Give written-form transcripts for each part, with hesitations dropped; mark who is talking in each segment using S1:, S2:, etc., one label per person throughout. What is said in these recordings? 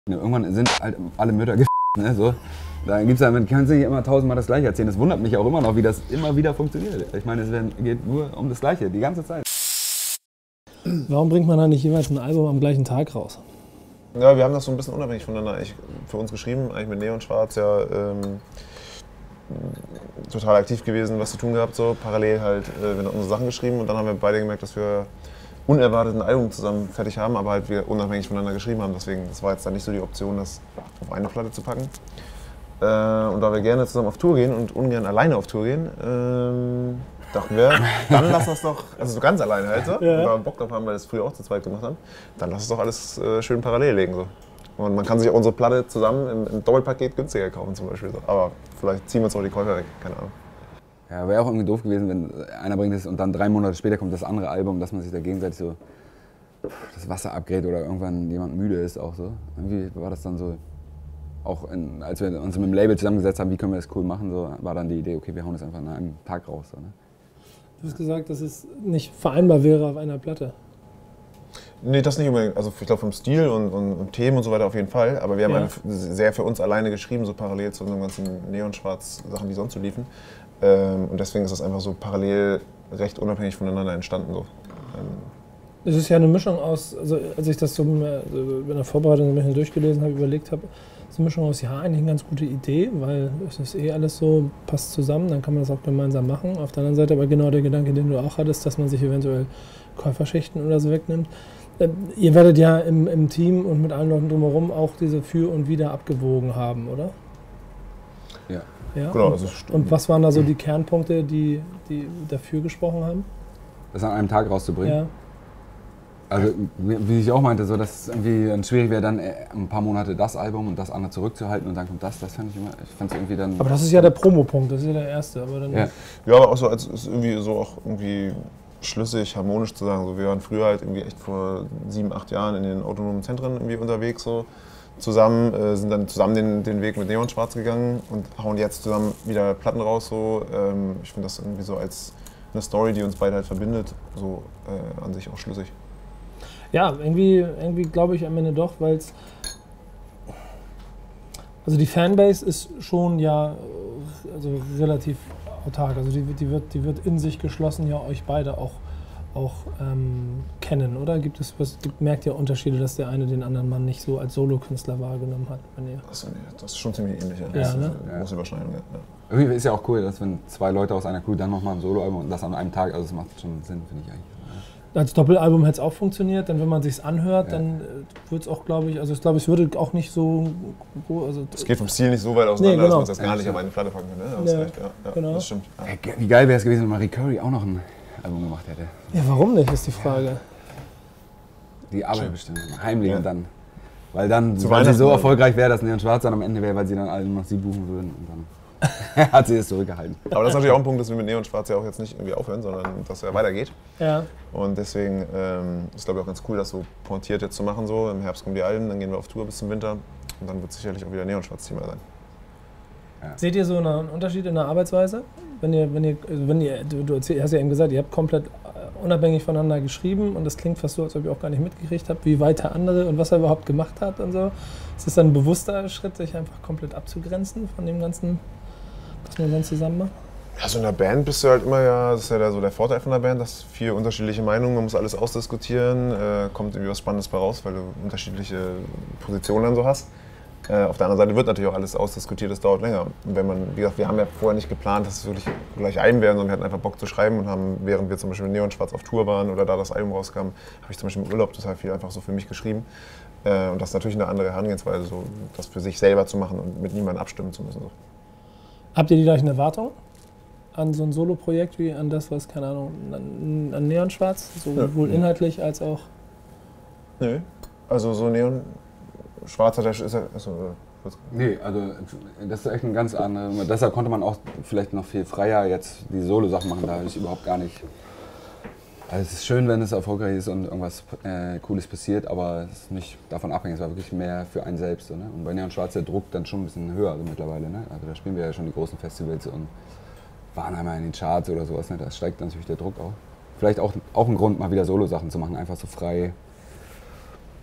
S1: Irgendwann sind halt alle Mütter ne, so. Da gibt's man kann sich nicht immer tausendmal das Gleiche erzählen. Das wundert mich auch immer noch, wie das immer wieder funktioniert. Ich meine, es geht nur um das Gleiche, die ganze Zeit.
S2: Warum bringt man da nicht jeweils ein Album am gleichen Tag raus?
S3: Ja, wir haben das so ein bisschen unabhängig voneinander für uns geschrieben, eigentlich mit Neon Schwarz ja total aktiv gewesen, was zu tun gehabt, so parallel halt wir unsere Sachen geschrieben und dann haben wir beide gemerkt, dass wir unerwartet ein Album zusammen fertig haben, aber halt wir unabhängig voneinander geschrieben haben, deswegen das war jetzt dann nicht so die Option, das auf eine Platte zu packen. Und da wir gerne zusammen auf Tour gehen und ungern alleine auf Tour gehen, dachten wir, dann lass das doch, also so ganz alleine halt so, ja. Da Bock drauf haben, weil wir das früher auch zu zweit gemacht haben, dann lass es doch alles schön parallel legen so. Und man kann sich auch unsere Platte zusammen im Doppelpaket günstiger kaufen zum Beispiel so. Aber vielleicht ziehen wir uns auch die Käufer weg, keine Ahnung.
S1: Ja, wäre auch irgendwie doof gewesen, wenn einer bringt es und dann 3 Monate später kommt das andere Album, dass man sich da gegenseitig so das Wasser abgräht oder irgendwann jemand müde ist auch so. Irgendwie war das dann so, auch als wir uns mit dem Label zusammengesetzt haben, wie können wir das cool machen, so war dann die Idee, okay, wir hauen das einfach an einem Tag raus. So, ne?
S2: Du hast gesagt, dass es nicht vereinbar wäre auf einer Platte.
S3: Nee, das nicht unbedingt. Also ich glaube vom Stil und Themen und so weiter auf jeden Fall. Aber wir haben sehr für uns alleine geschrieben, so parallel zu unseren ganzen Neon-Schwarz-Sachen, die sonst so liefen. Und deswegen ist das einfach so parallel recht unabhängig voneinander entstanden. So.
S2: Es ist ja eine Mischung aus, also als ich das so in der Vorbereitung ein bisschen durchgelesen habe, überlegt habe, ist eine Mischung aus, ja, eigentlich eine ganz gute Idee, weil es ist alles so, passt zusammen, dann kann man das auch gemeinsam machen. Auf der anderen Seite aber genau der Gedanke, den du auch hattest, dass man sich eventuell Käuferschichten oder so wegnimmt. Ihr werdet ja im Team und mit allen Leuten drumherum auch diese Für und Wider abgewogen haben, oder?
S1: Ja.
S2: Ja?
S3: Genau,
S2: und was waren da so die Kernpunkte, die dafür gesprochen haben?
S1: Das an einem Tag rauszubringen?
S2: Ja.
S1: Also, wie ich auch meinte, so, dass es irgendwie dann schwierig wäre, dann ein paar Monate das Album und das andere zurückzuhalten und dann kommt das fand ich immer, ich fand es irgendwie dann...
S2: Aber das ist ja der Promopunkt, das ist ja der erste. Aber dann
S3: ja, aber auch so, als ist irgendwie so auch irgendwie schlüssig, harmonisch zu sagen. So, wir waren früher halt irgendwie echt vor 7, 8 Jahren in den autonomen Zentren irgendwie unterwegs, so zusammen, sind dann zusammen den Weg mit Neon Schwarz gegangen und hauen jetzt zusammen wieder Platten raus. So. Ich finde das irgendwie so als eine Story, die uns beide halt verbindet, so an sich auch schlüssig.
S2: Ja, irgendwie glaube ich am Ende doch, weil es. Also die Fanbase ist schon ja also relativ autark. Also die wird in sich geschlossen ja euch beide auch kennen, oder? Merkt ihr Unterschiede, dass der eine den anderen Mann nicht so als Solokünstler wahrgenommen hat?
S3: Achso, nee, das ist schon ziemlich ähnlich. Ja.
S2: Ja, ne?
S3: Große Überschneidung, ja.
S1: Irgendwie ist ja auch cool, dass wenn 2 Leute aus einer Crew dann nochmal ein Soloalbum und das an einem Tag, also das macht schon Sinn, finde ich eigentlich.
S2: Als Doppelalbum hätte es auch funktioniert, denn wenn man sich's anhört, dann wird es auch, glaube ich, also ich glaube, es würde auch nicht so... Also
S3: es geht vom Stil nicht so weit auseinander, dass man das gar nicht auf eine Platte packen kann. Ne? Ja,
S2: genau.
S3: Das stimmt.
S1: Ja. Wie geil wäre es gewesen, wenn Marie Curry auch noch ein Album gemacht hätte.
S2: Ja, warum nicht, ist die Frage.
S1: Die Arbeit bestimmt, heimlich und dann. Weil dann,
S3: weil
S1: sie so erfolgreich wäre, dass Neon Schwarz dann am Ende wäre, weil sie dann alle noch sie buchen würden und dann hat sie es zurückgehalten.
S3: Aber das ist natürlich auch ein Punkt, dass wir mit Neon Schwarz ja auch jetzt nicht irgendwie aufhören, sondern dass er weitergeht.
S2: Ja.
S3: Und deswegen ist glaube ich auch ganz cool, das so pointiert jetzt zu machen. So. Im Herbst kommen die Alben, dann gehen wir auf Tour bis zum Winter und dann wird sicherlich auch wieder Neon Schwarz Thema sein.
S2: Ja. Seht ihr so einen Unterschied in der Arbeitsweise? Du hast ja eben gesagt, ihr habt komplett unabhängig voneinander geschrieben und das klingt fast so, als ob ihr auch gar nicht mitgekriegt habt, wie weit der andere und was er überhaupt gemacht hat und so. Ist das dann ein bewusster Schritt, sich einfach komplett abzugrenzen von dem Ganzen, was man dann zusammen macht?
S3: Ja, so in der Band bist du halt immer das ist ja so der Vorteil von der Band, dass 4 unterschiedliche Meinungen, man muss alles ausdiskutieren, kommt irgendwie was Spannendes bei raus, weil du unterschiedliche Positionen dann so hast. Auf der anderen Seite wird natürlich auch alles ausdiskutiert, das dauert länger. Und wenn man, wie gesagt, wir haben ja vorher nicht geplant, dass es wirklich gleich Alben werden, sondern wir hatten einfach Bock zu schreiben und haben, während wir zum Beispiel mit Neon Schwarz auf Tour waren oder da das Album rauskam, habe ich zum Beispiel im Urlaub total viel einfach so für mich geschrieben. Und das ist natürlich eine andere Herangehensweise, so das für sich selber zu machen und mit niemandem abstimmen zu müssen. So.
S2: Habt ihr die gleichen Erwartungen an so ein Solo-Projekt wie an das, was, keine Ahnung, an Neon Schwarz, sowohl inhaltlich als auch?
S3: Nö, also so Neon Schwarz hat ist ja.
S1: Nee, also das ist echt ein ganz anderes. Deshalb konnte man auch vielleicht noch viel freier jetzt die Solo-Sachen machen, da habe ich überhaupt gar nicht. Also es ist schön, wenn es erfolgreich ist und irgendwas Cooles passiert, aber es ist nicht davon abhängig, es war wirklich mehr für einen selbst. So, ne? Und bei Neon Schwarz der Druck dann schon ein bisschen höher also mittlerweile. Ne? Also da spielen wir ja schon die großen Festivals und waren einmal in den Charts oder sowas. Ne? Da steigt natürlich der Druck auch. Vielleicht auch ein Grund, mal wieder Solo-Sachen zu machen, einfach so frei.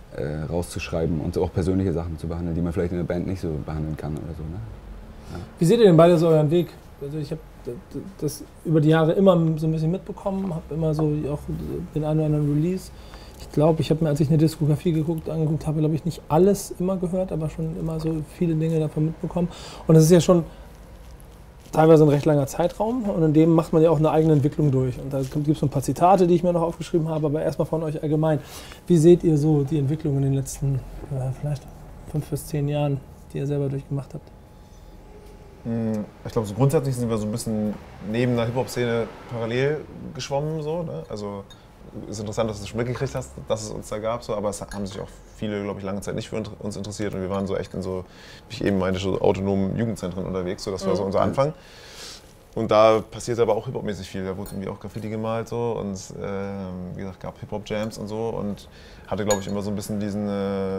S1: rauszuschreiben und auch persönliche Sachen zu behandeln, die man vielleicht in der Band nicht so behandeln kann oder so. Ne? Ja.
S2: Wie seht ihr denn beide so euren Weg? Also ich habe das über die Jahre immer so ein bisschen mitbekommen, habe immer so auch den einen oder anderen Release. Ich glaube, ich habe mir, als ich eine Diskografie angeguckt habe, glaube ich, nicht alles immer gehört, aber schon immer so viele Dinge davon mitbekommen. Und das ist ja schon teilweise ein recht langer Zeitraum und in dem macht man ja auch eine eigene Entwicklung durch. Und da gibt es so ein paar Zitate, die ich mir noch aufgeschrieben habe, aber erstmal von euch allgemein. Wie seht ihr so die Entwicklung in den letzten vielleicht 5 bis 10 Jahren, die ihr selber durchgemacht habt?
S3: Ich glaube, so grundsätzlich sind wir so ein bisschen neben der Hip-Hop-Szene parallel geschwommen. So, ne? Also es ist interessant, dass du es schon mitgekriegt hast, dass es uns da gab, so, aber es haben sich auch viele, glaube ich, lange Zeit nicht für uns interessiert und wir waren so echt in so, wie ich eben meinte, so autonomen Jugendzentren unterwegs, so, das war so unser Anfang. Und da passierte aber auch Hip-Hop-mäßig viel, da wurde irgendwie auch Graffiti gemalt so und wie gesagt, gab Hip-Hop-Jams und so und hatte, glaube ich, immer so ein bisschen diesen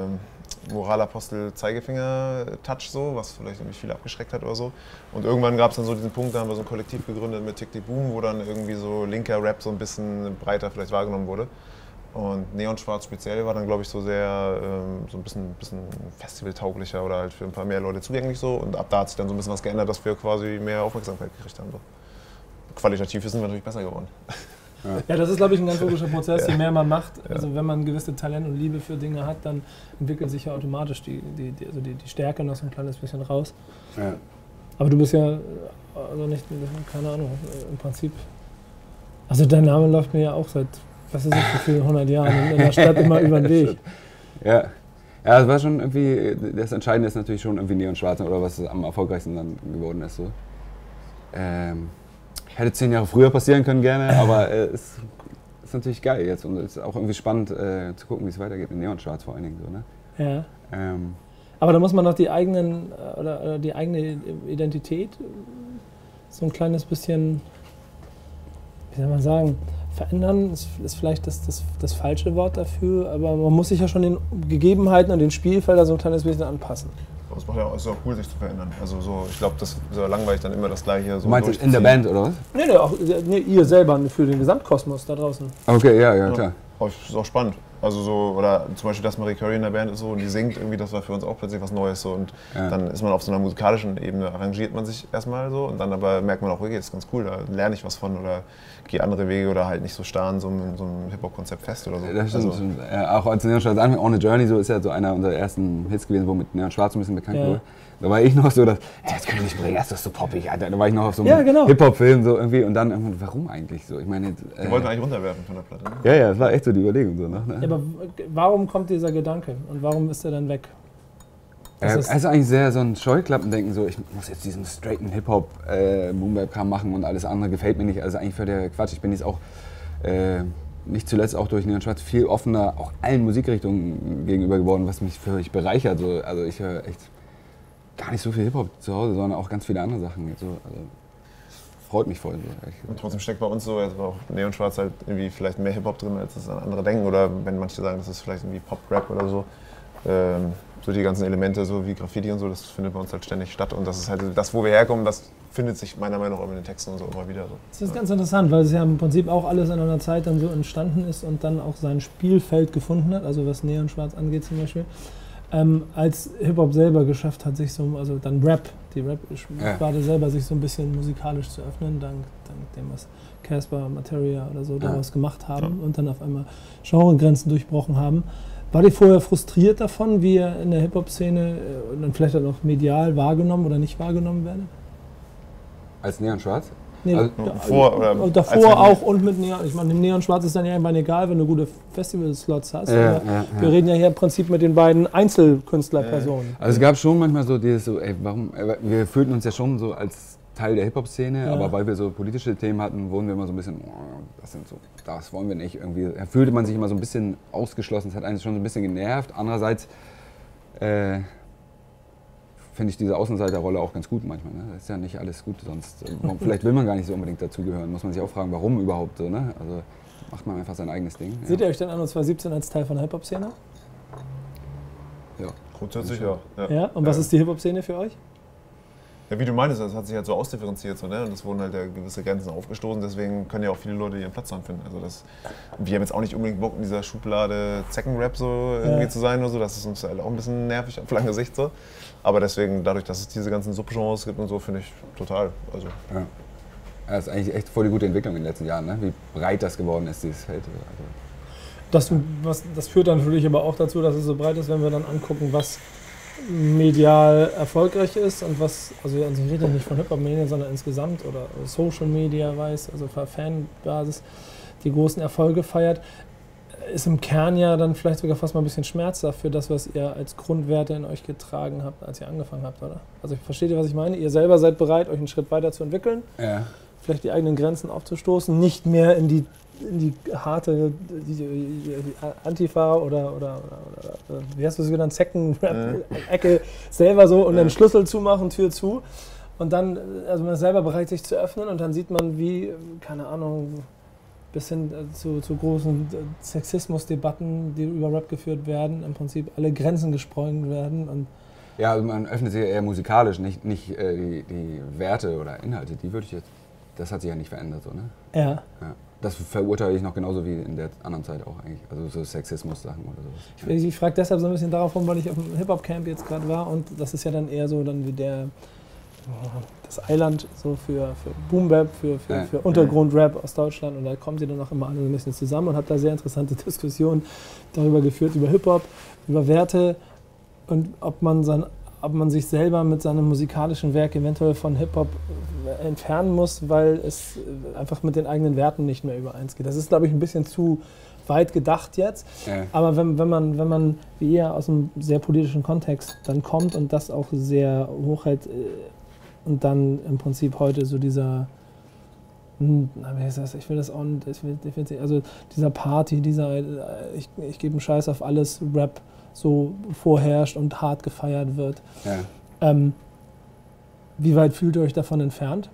S3: Moralapostel-Zeigefinger-Touch so, was vielleicht irgendwie viele abgeschreckt hat oder so. Und irgendwann gab es dann so diesen Punkt, da haben wir so ein Kollektiv gegründet mit Tick Tick Boom, wo dann irgendwie so linker Rap so ein bisschen breiter vielleicht wahrgenommen wurde. Und Neon Schwarz speziell war dann, glaube ich, so sehr so ein bisschen festivaltauglicher oder halt für ein paar mehr Leute zugänglich so. Und ab da hat sich dann so ein bisschen was geändert, dass wir quasi mehr Aufmerksamkeit gekriegt haben. So. Qualitativ sind wir natürlich besser geworden.
S2: Ja, das ist, glaube ich, ein ganz logischer Prozess. Je mehr man macht, also wenn man gewisse Talent und Liebe für Dinge hat, dann entwickelt sich ja automatisch die Stärke noch so ein kleines bisschen raus.
S1: Ja.
S2: Aber du bist ja, also nicht, keine Ahnung, im Prinzip, also dein Name läuft mir ja auch seit, was ist das, für viele 100 Jahren in der Stadt immer über den Weg.
S1: Ja. Ja, es war schon irgendwie, das Entscheidende ist natürlich schon irgendwie Neon Schwarz oder was am erfolgreichsten dann geworden ist. So. Hätte 10 Jahre früher passieren können gerne, aber es ist natürlich geil jetzt und es ist auch irgendwie spannend zu gucken, wie es weitergeht mit Neon Schwarz vor allen Dingen. So, ne?
S2: Ja. Aber da muss man noch die eigene Identität so ein kleines bisschen, wie soll man sagen, verändern, ist vielleicht das falsche Wort dafür, aber man muss sich ja schon den Gegebenheiten und den Spielfeldern so ein kleines bisschen anpassen.
S3: Das macht ja auch, ist auch cool, sich zu verändern. Also so, ich glaube, das ist so langweilig dann immer das Gleiche. So
S1: du meinst in der Band oder was?
S2: Nee, ihr selber für den Gesamtkosmos da draußen.
S1: Okay, ja, klar.
S3: Das ist auch spannend. Also so, oder zum Beispiel, dass Marie Curry in der Band ist so und die singt irgendwie, das war für uns auch plötzlich was Neues so und dann ist man auf so einer musikalischen Ebene, arrangiert man sich erstmal so und dann aber merkt man auch, okay, das ist ganz cool, da lerne ich was von oder gehe andere Wege oder halt nicht so starr in so einem Hip-Hop-Konzept fest oder so.
S1: Das stimmt. Also, auch als Neon Schwarz anfing, On a Journey, so ist ja so einer unserer ersten Hits gewesen, wo mit Neon Schwarz ein bisschen bekannt wurde. Da war ich noch so, das können wir nicht bringen, das ist so poppig, Alter. Da war ich noch auf so einem Hip-Hop-Film so irgendwie und dann irgendwann, warum eigentlich so? Ich meine,
S3: die wollten eigentlich runterwerfen von der Platte. Ne?
S1: Ja, das war echt so die Überlegung so. Ne?
S2: Ja, aber warum kommt dieser Gedanke und warum ist er dann weg?
S1: Also eigentlich sehr so ein Scheuklappendenken, so ich muss jetzt diesen straighten Hip-Hop Boom-Bap-Kram machen und alles andere gefällt mir nicht, also eigentlich für der Quatsch. Ich bin jetzt auch nicht zuletzt auch durch Neon Schwarz viel offener auch allen Musikrichtungen gegenüber geworden, was mich völlig bereichert. So. Also ich höre echt gar nicht so viel Hip-Hop zu Hause, sondern auch ganz viele andere Sachen. So, also freut mich voll. So,
S3: und trotzdem steckt bei uns so, jetzt war auch Neon Schwarz halt irgendwie vielleicht mehr Hip-Hop drin, als das andere denken. Oder wenn manche sagen, das ist vielleicht irgendwie Pop-Rap oder so. So die ganzen Elemente, so wie Graffiti und so, das findet bei uns halt ständig statt. Und das ist halt das, wo wir herkommen, das findet sich meiner Meinung nach auch in den Texten und so immer wieder. So.
S2: Das ist ganz interessant, weil es ja im Prinzip auch alles in einer Zeit dann so entstanden ist und dann auch sein Spielfeld gefunden hat, also was Neon Schwarz angeht zum Beispiel. Als Hip-Hop selber geschafft hat, sich so, also dann Rap, die Rap-Sparte selber sich so ein bisschen musikalisch zu öffnen, dank dem, was Casper, Materia oder so daraus gemacht haben und dann auf einmal Genregrenzen durchbrochen haben. War ihr vorher frustriert davon, wie ihr in der Hip-Hop-Szene und dann vielleicht auch medial wahrgenommen oder nicht wahrgenommen werdet?
S1: Als Neon Schwarz?
S2: Nee,
S3: davor
S2: auch und mit Neon. Ich meine, Neon Schwarz ist dann ja irgendwann egal, wenn du gute Festival-Slots hast. Wir reden ja hier im Prinzip mit den beiden Einzelkünstlerpersonen.
S1: Also es gab schon manchmal so dieses so, ey, warum, wir fühlten uns ja schon so als Teil der Hip-Hop-Szene, aber weil wir so politische Themen hatten, wurden wir immer so ein bisschen, das wollen wir nicht. Irgendwie fühlte man sich immer so ein bisschen ausgeschlossen, es hat einen schon so ein bisschen genervt. Andererseits finde ich diese Außenseiterrolle auch ganz gut manchmal. Ne? Das ist ja nicht alles gut, sonst vielleicht will man gar nicht so unbedingt dazugehören. Muss man sich auch fragen, warum überhaupt so. Ne? Also macht man einfach sein eigenes Ding.
S2: Seht ihr euch denn an 2017 als Teil von der Hip-Hop-Szene?
S1: Ja.
S3: Grundsätzlich ja.
S2: Ja? Und was ist die Hip-Hop-Szene für euch?
S3: Ja, wie du meinst, das hat sich halt so ausdifferenziert, so, ne? Und es wurden halt ja gewisse Grenzen aufgestoßen, deswegen können ja auch viele Leute ihren Platz dann finden. Also wir haben jetzt auch nicht unbedingt Bock, in dieser Schublade Zeckenrap so irgendwie zu sein oder so, das ist uns halt auch ein bisschen nervig auf lange Sicht so. Aber deswegen, dadurch, dass es diese ganzen Subgenres gibt und so, finde ich total. Also.
S1: Ja. Das ist eigentlich echt voll die gute Entwicklung in den letzten Jahren, ne? Wie breit das geworden ist, dieses Feld. Also.
S2: Das führt dann natürlich aber auch dazu, dass es so breit ist, wenn wir dann angucken, was medial erfolgreich ist und was, also ich rede nicht von Hip-Hop-Medien, sondern insgesamt oder Social Media weiß, also Fanbasis, die großen Erfolge feiert, ist im Kern ja dann vielleicht sogar fast mal ein bisschen schmerzhaft für das, was ihr als Grundwerte in euch getragen habt, als ihr angefangen habt, oder? Also versteht ihr, was ich meine? Ihr selber seid bereit, euch einen Schritt weiter zu entwickeln, vielleicht die eigenen Grenzen aufzustoßen, nicht mehr in die harte Antifa oder wie hast du es genannt, Zecken-Ecke selber so und dann Schlüssel zumachen, Tür zu und dann, also man ist selber bereit, sich zu öffnen und dann sieht man, wie, keine Ahnung, bis hin zu großen Sexismusdebatten, die über Rap geführt werden, im Prinzip alle Grenzen gesprengt werden. Und
S1: ja, also man öffnet sich eher musikalisch, nicht die Werte oder Inhalte, die würde ich jetzt, das hat sich ja nicht verändert, so, ne?
S2: Ja.
S1: Das verurteile ich noch genauso wie in der anderen Zeit auch eigentlich, also so Sexismus-Sachen oder sowas.
S2: Ich frage deshalb so ein bisschen darauf rum, weil ich auf dem Hip-Hop-Camp jetzt gerade war und das ist ja dann eher so dann wie das Eiland so für Boom-Bap, für Untergrund-Rap aus Deutschland und da kommen sie dann auch immer alle ein bisschen zusammen und habe da sehr interessante Diskussionen darüber geführt, über Hip-Hop, über Werte und ob man sich selber mit seinem musikalischen Werk eventuell von Hip-Hop entfernen muss, weil es einfach mit den eigenen Werten nicht mehr übereins geht. Das ist, glaube ich, ein bisschen zu weit gedacht jetzt. Ja. Aber wenn man wie ihr aus einem sehr politischen Kontext dann kommt und das auch sehr hoch hält und dann im Prinzip heute so dieser ich will das auch nicht, also dieser Party, ich gebe einen Scheiß auf alles Rap so vorherrscht und hart gefeiert wird. Ja. Wie weit fühlt ihr euch davon entfernt?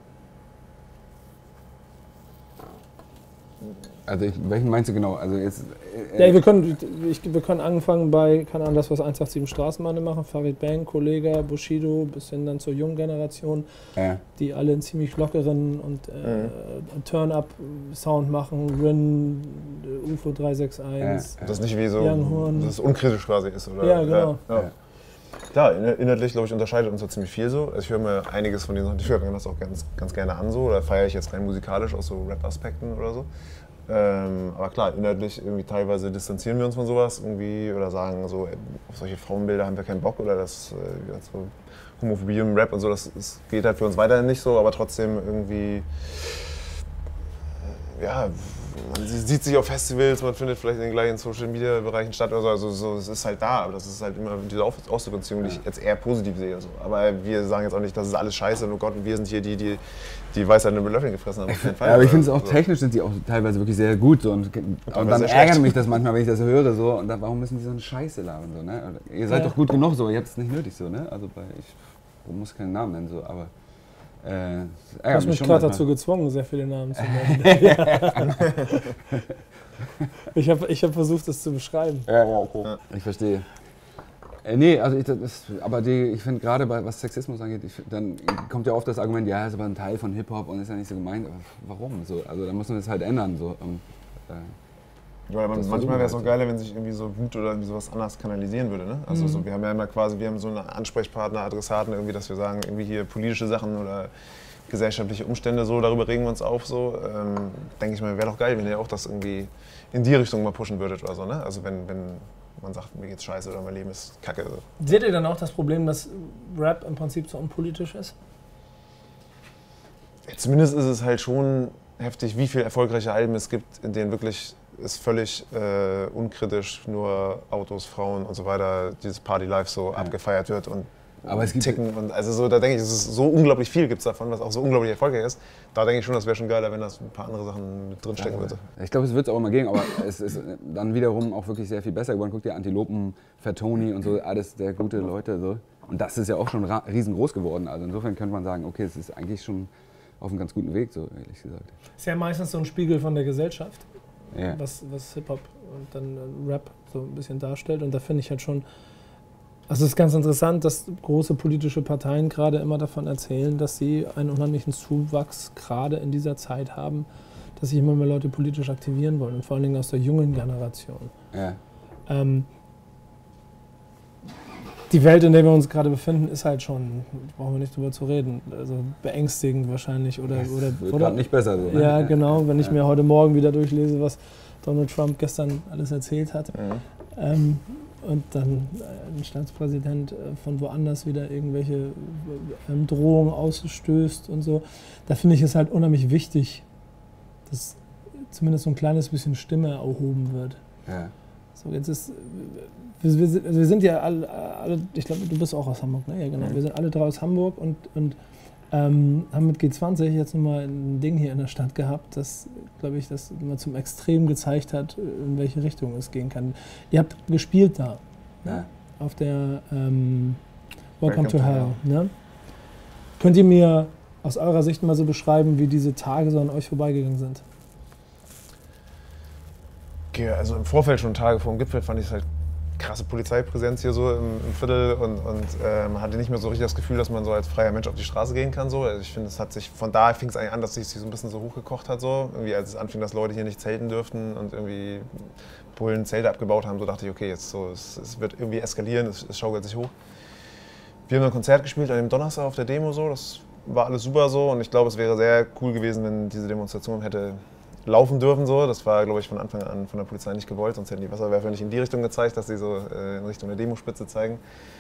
S1: Also welchen meinst du genau? Also jetzt,
S2: ja, wir können anfangen bei, keine Ahnung, das, was 187 Straßenbahn machen, Farid Bang, Kollega, Bushido, bis hin dann zur jungen Generation, die alle einen ziemlich lockeren und Turn-Up-Sound machen, Rin, UFO 361.
S3: Das ist nicht wie so, dass es unkritisch quasi ist, oder?
S2: Ja, genau.
S3: Ja. Klar, inhaltlich, glaube ich, unterscheidet uns so ziemlich viel so. Also ich höre mir einiges von den Sachen, ich höre mir das auch ganz gerne an so, oder feiere ich jetzt rein musikalisch aus so Rap-Aspekten oder so. Aber klar, inhaltlich irgendwie teilweise distanzieren wir uns von sowas irgendwie oder sagen so, auf solche Frauenbilder haben wir keinen Bock oder das so Homophobie im Rap und so, das geht halt für uns weiterhin nicht so, aber trotzdem irgendwie, ja, man sieht sich auf Festivals, man findet vielleicht in den gleichen Social-Media-Bereichen statt oder so, also es ist halt da, aber das ist halt immer diese Ausdifferenzierung, die ich jetzt eher positiv sehe. So. Aber wir sagen jetzt auch nicht, das ist alles scheiße und oh Gott, wir sind hier die Weisheit mit Löffeln gefressen haben. Auf jeden Fall.
S1: Ja, aber ich finde es auch technisch sind die auch teilweise wirklich sehr gut. So, und dann ärgert mich das manchmal, wenn ich das höre. So, und dann, warum müssen die so eine Scheiße labern? So, ne? Ihr seid doch gut genug, so, ihr habt es nicht nötig. So, ne? Also ich muss keinen Namen nennen, so, aber
S2: du hast mich gerade dazu gezwungen, sehr viele Namen zu nennen. Ich hab versucht, das zu beschreiben.
S1: Ja, okay. Ich verstehe. Nee, also ich finde gerade, was Sexismus angeht, dann kommt ja oft das Argument, ja, ist aber ein Teil von Hip-Hop und ist ja nicht so gemeint. Aber warum? So, also da muss man das halt ändern. So.
S3: Ja, manchmal wäre es auch geiler, wenn sich irgendwie so Wut oder irgendwie sowas anders kanalisieren würde. Ne? Also so, wir haben ja immer quasi, wir haben so einen Ansprechpartner, Adressaten, irgendwie, dass wir sagen, irgendwie hier politische Sachen oder gesellschaftliche Umstände, so darüber regen wir uns auf. So, denke ich mal, wäre doch geil, wenn ihr auch das irgendwie in die Richtung mal pushen würdet oder so. Ne? Also wenn man sagt, mir geht's scheiße oder mein Leben ist kacke.
S2: Seht ihr dann auch das Problem, dass Rap im Prinzip so unpolitisch ist?
S3: Ja, zumindest ist es halt schon heftig, wie viele erfolgreiche Alben es gibt, in denen wirklich ist völlig unkritisch nur Autos, Frauen und so weiter, dieses Party-Life so abgefeiert wird und
S1: aber es gibt
S3: Ticken. Und also so, da denke ich, es ist so unglaublich viel gibt es davon, was auch so unglaublich erfolgreich ist. Da denke ich schon, das wäre schon geiler, wenn das ein paar andere Sachen mit drinstecken würde.
S1: Ich glaube, es wird es auch immer gehen, aber es ist dann wiederum auch wirklich sehr viel besser geworden. Guck dir Antilopen, Fatoni und so, alles sehr gute Leute. So. Und das ist ja auch schon riesengroß geworden. Also insofern könnte man sagen, okay, es ist eigentlich schon auf einem ganz guten Weg, so ehrlich gesagt.
S2: Ist ja meistens so ein Spiegel von der Gesellschaft,
S1: ja.
S2: was Hip-Hop und dann Rap so ein bisschen darstellt. Und da finde ich halt schon, Also es ist ganz interessant, dass große politische Parteien gerade immer davon erzählen, dass sie einen unheimlichen Zuwachs gerade in dieser Zeit haben, dass sich immer mehr Leute politisch aktivieren wollen und vor allen Dingen aus der jungen Generation.
S1: Ja.
S2: Die Welt, in der wir uns gerade befinden, ist halt schon, brauchen wir nicht drüber zu reden, also beängstigend wahrscheinlich.
S1: Wird gerade nicht besser so. Ne?
S2: Ja, genau, wenn ich mir heute Morgen wieder durchlese, was Donald Trump gestern alles erzählt hat. Und dann ein Staatspräsident von woanders wieder irgendwelche Drohungen ausstößt und so. Da finde ich es halt unheimlich wichtig, dass zumindest so ein kleines bisschen Stimme erhoben wird.
S1: Ja.
S2: So, jetzt ist, wir sind ja alle, ich glaube, du bist auch aus Hamburg, ne? Ja, genau. Wir sind alle drei aus Hamburg und haben mit G20 jetzt nochmal ein Ding hier in der Stadt gehabt, das, glaube ich, das mal zum Extrem gezeigt hat, in welche Richtung es gehen kann. Ihr habt gespielt da, ne? Auf der Welcome to Hell. Ne? Könnt ihr mir aus eurer Sicht mal so beschreiben, wie diese Tage so an euch vorbeigegangen sind?
S3: Okay, also im Vorfeld schon Tage vor dem Gipfel fand ich es halt krasse Polizeipräsenz hier so im Viertel und man hatte nicht mehr so richtig das Gefühl, dass man so als freier Mensch auf die Straße gehen kann. So. Also ich finde, es hat sich, von da fing es eigentlich an, dass es sich so ein bisschen so hochgekocht hat. So. Irgendwie als es anfing, dass Leute hier nicht zelten dürften und irgendwie Bullen Zelte abgebaut haben, so dachte ich, okay, jetzt so, es wird irgendwie eskalieren, es schaukelt sich hoch. Wir haben ein Konzert gespielt an dem Donnerstag auf der Demo, so. Das war alles super so und ich glaube, es wäre sehr cool gewesen, wenn diese Demonstration hätte laufen dürfen. So. Das war, glaube ich, von Anfang an von der Polizei nicht gewollt, sonst hätten die Wasserwerfer nicht in die Richtung gezeigt, dass sie so in Richtung der Demospitze zeigen.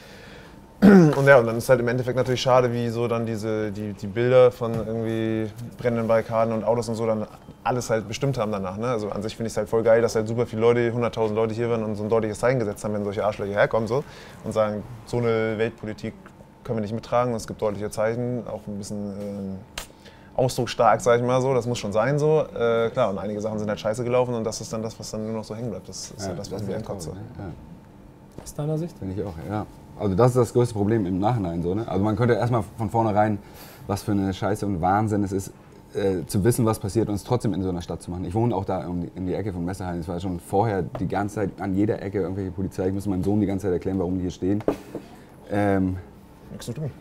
S3: Und ja, und dann ist halt im Endeffekt natürlich schade, wie so dann die Bilder von irgendwie brennenden Barrikaden und Autos und so dann alles halt bestimmt haben danach. Ne? Also an sich finde ich es halt voll geil, dass halt super viele Leute, 100.000 Leute hier waren und so ein deutliches Zeichen gesetzt haben, wenn solche Arschlöcher herkommen so, und sagen, so eine Weltpolitik können wir nicht mittragen, es gibt deutliche Zeichen, auch ein bisschen ausdrucksstark, sag ich mal so, das muss schon sein so. Klar, und einige Sachen sind halt scheiße gelaufen und das ist dann das, was dann nur noch so hängen bleibt. Das ist ja das, was mir entkommt. So.
S1: Ja.
S2: Aus deiner Sicht?
S1: Finde ich auch, ja. Also das ist das größte Problem im Nachhinein so, ne? Also man könnte erstmal von vornherein, was für eine Scheiße und Wahnsinn es ist, zu wissen, was passiert und es trotzdem in so einer Stadt zu machen. Ich wohne auch da in die Ecke von Messerhallen. Es war schon vorher die ganze Zeit an jeder Ecke irgendwelche Polizei. Ich musste meinem Sohn die ganze Zeit erklären, warum die hier stehen.
S3: Nichts zu tun.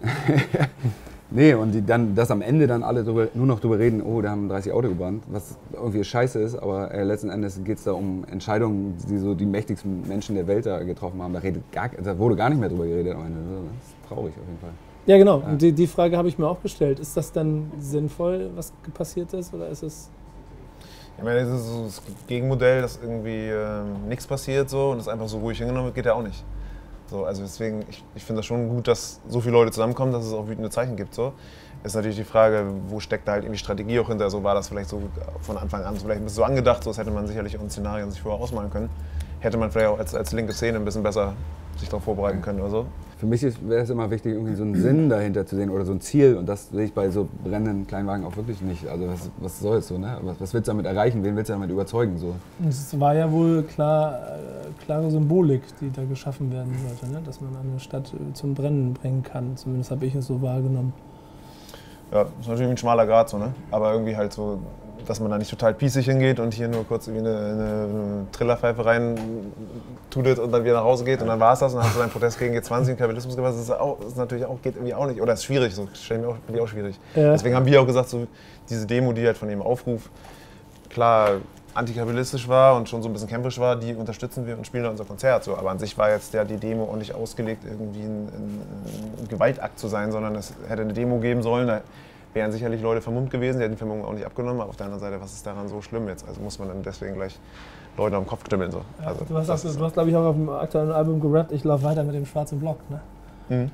S1: Nee, und dass am Ende dann alle nur noch drüber reden, oh, da haben 30 Autos gebrannt, was irgendwie scheiße ist, aber letzten Endes geht es da um Entscheidungen, die so die mächtigsten Menschen der Welt da getroffen haben. Da wurde gar nicht mehr drüber geredet. Das ist traurig auf jeden Fall.
S2: Ja, genau. Ja. Und die Frage habe ich mir auch gestellt. Ist das dann sinnvoll, was passiert ist, oder ist es...
S3: Ich meine, das ist so das Gegenmodell, dass irgendwie nichts passiert so und das einfach so ruhig hingenommen wird, geht ja auch nicht. So, also deswegen, ich finde das schon gut, dass so viele Leute zusammenkommen, dass es auch wütende Zeichen gibt. So. Ist natürlich die Frage, wo steckt da halt irgendwie Strategie auch hinter? So war das vielleicht so von Anfang an vielleicht ein bisschen so angedacht, so das hätte man sicherlich auch in Szenarien sich vorher ausmalen können. Hätte man vielleicht auch als linke Szene ein bisschen besser sich darauf vorbereiten können oder so.
S1: Für mich wäre es immer wichtig, irgendwie so einen Sinn dahinter zu sehen oder so ein Ziel. Und das sehe ich bei so brennenden Kleinwagen auch wirklich nicht. Also was soll's so, ne? Was willst du damit erreichen? Wen willst du damit überzeugen? So?
S2: Es war ja wohl klare Symbolik, die da geschaffen werden sollte, ne? Dass man eine Stadt zum Brennen bringen kann. Zumindest habe ich es so wahrgenommen.
S3: Ja, das ist natürlich ein schmaler Grat, so, ne? Aber irgendwie halt so, dass man da nicht total pießig hingeht und hier nur kurz irgendwie eine Trillerpfeife rein tutet und dann wieder nach Hause geht und dann war es das und dann hast du deinen Protest gegen G20 und Kapitalismus gemacht. Das ist natürlich auch, geht irgendwie auch nicht, oder ist schwierig, so stelle ich mir irgendwie auch schwierig. Ja. Deswegen haben wir auch gesagt, so diese Demo, die halt von dem Aufruf klar antikapitalistisch war und schon so ein bisschen kämpferisch war, die unterstützen wir und spielen dann unser Konzert. So. Aber an sich war jetzt die Demo auch nicht ausgelegt, irgendwie ein Gewaltakt zu sein, sondern es hätte eine Demo geben sollen. Da wären sicherlich Leute vermummt gewesen, die hätten die Vermummung auch nicht abgenommen. Aber auf der anderen Seite, was ist daran so schlimm jetzt? Also muss man dann deswegen gleich Leute am Kopf knüppeln. So.
S2: Ja, also, du hast, glaube ich, auch auf dem aktuellen Album gerappt, ich laufe weiter mit dem schwarzen Block. Ne?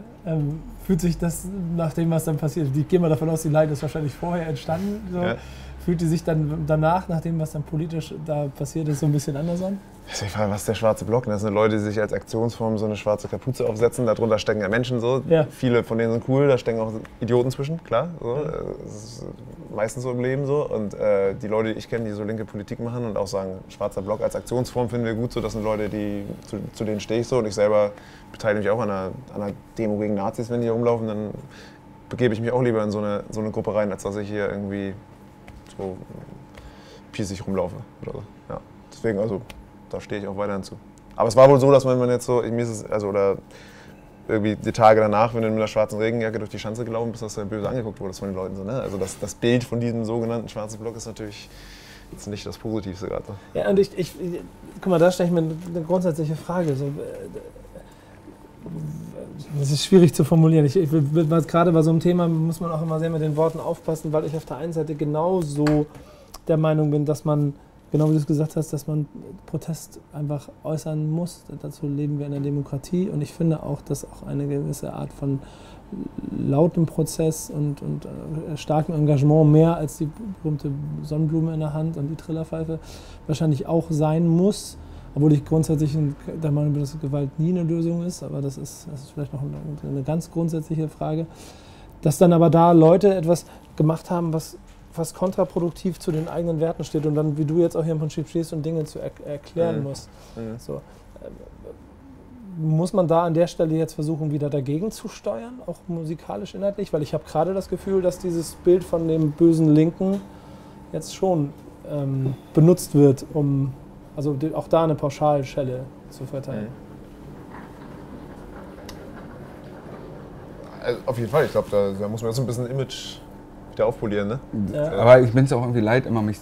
S2: Fühlt sich das nach dem, was dann passiert, ich gehe mal davon aus, die Leiden ist wahrscheinlich vorher entstanden. So. Ja. Fühlt die sich dann danach, nach dem, was dann politisch da passiert ist, so ein bisschen anders an?
S3: Das ist die Frage, was ist der schwarze Block? Das sind Leute, die sich als Aktionsform so eine schwarze Kapuze aufsetzen. Darunter stecken ja Menschen so. Ja. Viele von denen sind cool, da stecken auch Idioten zwischen, klar. So. Ja. Das ist meistens so im Leben so. Und die Leute, die ich kenne, die so linke Politik machen und auch sagen, schwarzer Block als Aktionsform finden wir gut. So. Das sind Leute, zu denen stehe ich so. Und ich selber beteilige mich auch an einer Demo gegen Nazis, wenn die hier rumlaufen. Dann begebe ich mich auch lieber in so eine Gruppe rein, als dass ich hier irgendwie so piesig rumlaufe oder so. Ja. Deswegen, also, da stehe ich auch weiterhin zu. Aber es war wohl so, dass man jetzt so, mir ist es, also oder irgendwie die Tage danach, wenn du mit einer schwarzen Regenjacke durch die Schanze gelaufen bist, dass du böse angeguckt wurdest von den Leuten. So, ne? Also das Bild von diesem sogenannten schwarzen Block ist natürlich jetzt nicht das Positivste gerade.
S2: Ja, und guck mal, da stelle ich mir eine grundsätzliche Frage. So, das ist schwierig zu formulieren. Gerade bei so einem Thema muss man auch immer sehr mit den Worten aufpassen, weil ich auf der einen Seite genauso der Meinung bin, dass man, genau wie du es gesagt hast, dass man Protest einfach äußern muss. Dazu leben wir in der Demokratie und ich finde auch, dass auch eine gewisse Art von lautem Prozess und starkem Engagement mehr als die berühmte Sonnenblume in der Hand und die Trillerpfeife wahrscheinlich auch sein muss. Obwohl ich grundsätzlich der Meinung bin, dass Gewalt nie eine Lösung ist, aber das ist vielleicht noch eine ganz grundsätzliche Frage. Dass dann aber da Leute etwas gemacht haben, was kontraproduktiv zu den eigenen Werten steht und dann, wie du jetzt auch hier im Prinzip stehst und Dinge zu erklären musst. So, muss man da an der Stelle jetzt versuchen, wieder dagegen zu steuern, auch musikalisch inhaltlich? Weil ich habe gerade das Gefühl, dass dieses Bild von dem bösen Linken jetzt schon benutzt wird, um also auch da eine Pauschalschelle zu verteilen.
S3: Also auf jeden Fall, ich glaube, da muss man jetzt ein bisschen Image wieder aufpolieren, ne?
S1: Ja. Aber ich bin es auch irgendwie leid, immer mich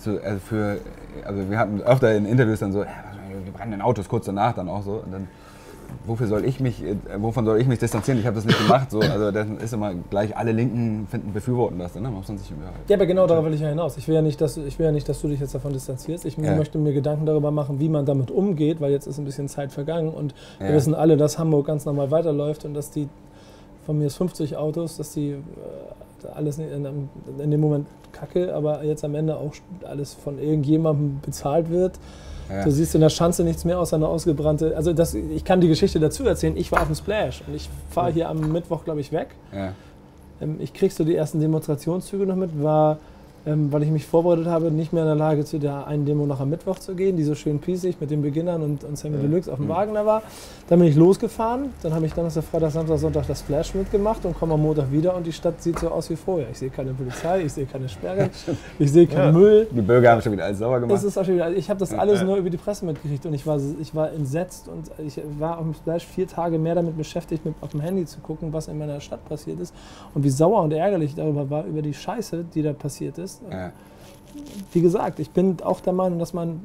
S1: also wir hatten öfter in Interviews dann so, ja, wir brennen Autos kurz danach dann auch so. Und dann, wovon soll ich mich distanzieren? Ich habe das nicht gemacht. So. Also das ist immer gleich, alle Linken befürworten das. Ne? Muss man sich
S2: ja, aber genau darauf will ich ja hinaus. Ich will ja nicht, dass du dich jetzt davon distanzierst. Ich möchte mir Gedanken darüber machen, wie man damit umgeht, weil jetzt ist ein bisschen Zeit vergangen und wir wissen alle, dass Hamburg ganz normal weiterläuft und dass die, von mir ist 50 Autos, dass die alles in dem Moment kacke, aber jetzt am Ende auch alles von irgendjemandem bezahlt wird. Ja. Du siehst in der Schanze nichts mehr außer eine ausgebrannte. Also ich kann die Geschichte dazu erzählen. Ich war auf dem Splash und ich fahre hier am Mittwoch, glaube ich, weg. Ja. Ich krieg so die ersten Demonstrationszüge noch mit, war, weil ich mich vorbereitet habe, nicht mehr in der Lage, zu der einen Demo noch am Mittwoch zu gehen, die so schön piesig mit den Beginnern und Sammy Deluxe auf dem Wagen da war. Dann bin ich losgefahren, dann habe ich Donnerstag, Freitag, Samstag, Sonntag das Splash mitgemacht und komme am Montag wieder und die Stadt sieht so aus wie vorher. Ich sehe keine Polizei, ich sehe keine Sperre, ich sehe keinen Müll.
S1: Die Bürger haben schon wieder alles sauber gemacht.
S2: Ich habe das alles nur über die Presse mitgekriegt und ich war entsetzt und ich war auf dem Splash 4 Tage mehr damit beschäftigt, auf dem Handy zu gucken, was in meiner Stadt passiert ist und wie sauer und ärgerlich ich darüber war, über die Scheiße, die da passiert ist. Ja. Wie gesagt, ich bin auch der Meinung, dass man